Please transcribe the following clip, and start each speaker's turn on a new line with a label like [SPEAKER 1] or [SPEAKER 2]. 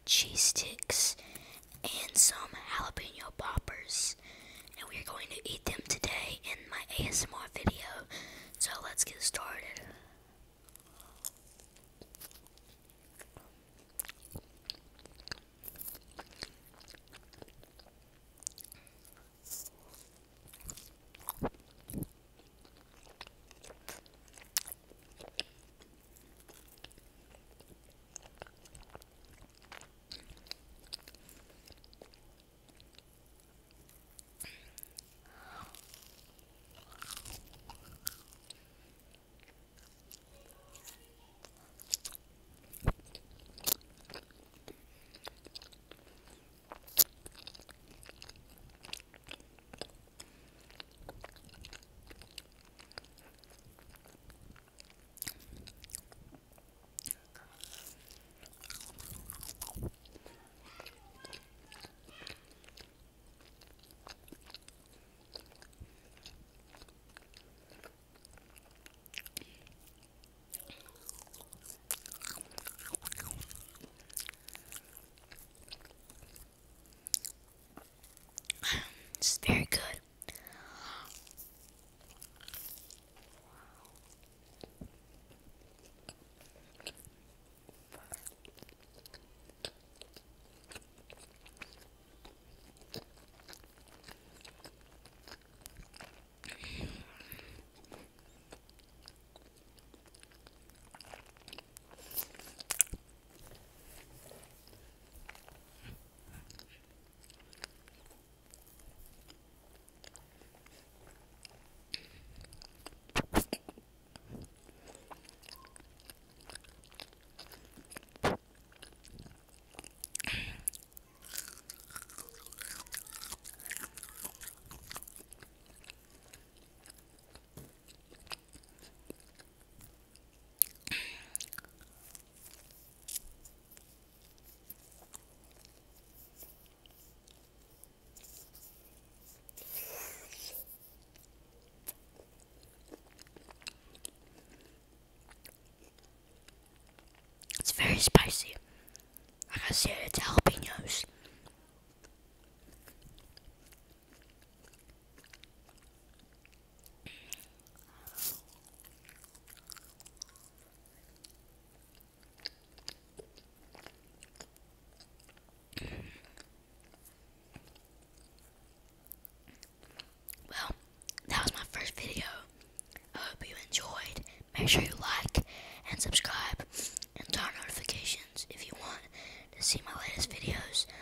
[SPEAKER 1] cheese sticks and some jalapeno poppers, and we are going to eat them today in my ASMR video. So let's get started. It's very good. It's very spicy. Like I said, it's jalapenos. Well, that was my first video. I hope you enjoyed. Make sure you like and subscribe and turn on notifications if you want to see my latest videos.